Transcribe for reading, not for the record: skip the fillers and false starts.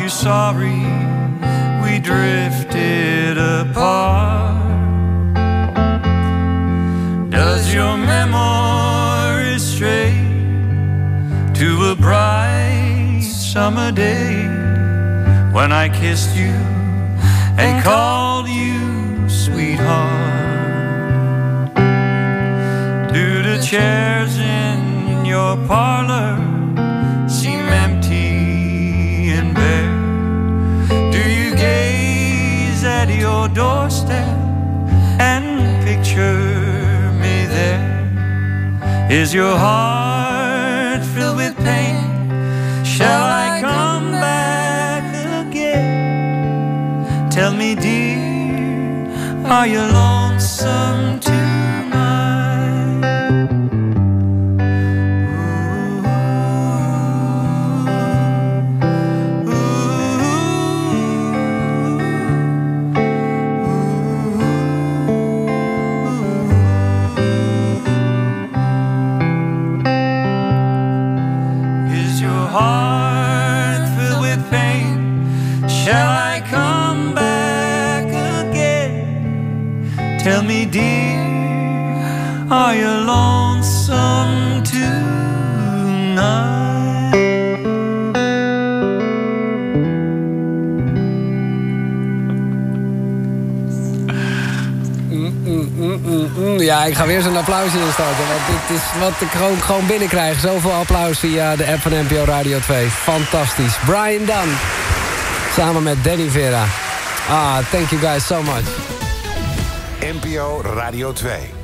you sorry we drifted apart? Does your memory stray to a bright summer day when I kissed you and called you sweetheart? Do the chairs in your parlor seem empty and bare? Do you gaze at your doorstep and picture me there? Is your heart filled with pain? Shall I come back again? Tell me, dear, are you lonesome tonight? Tell me, dear, are you lonesome tonight? Ja, ik ga weer zo'n applausje instarten. Want dit is wat ik gewoon binnenkrijg. Zoveel applaus via de app van NPO Radio 2. Fantastisch. Brian Dunn. Samen met Danny Vera. Thank you guys so much. NPO Radio 2.